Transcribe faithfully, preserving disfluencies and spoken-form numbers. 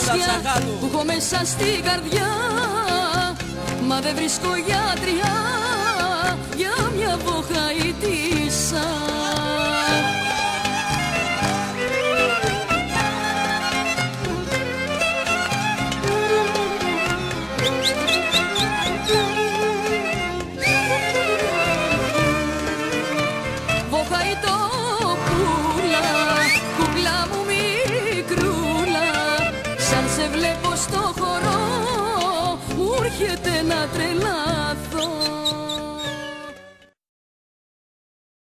αρρώστια που έχω μέσα στην καρδιά. Μα δεν βρίσκω γιατριά για μια βοχαΐτισσα. Σε βλέπω στο χορό, μου έρχεται να τρελαθώ.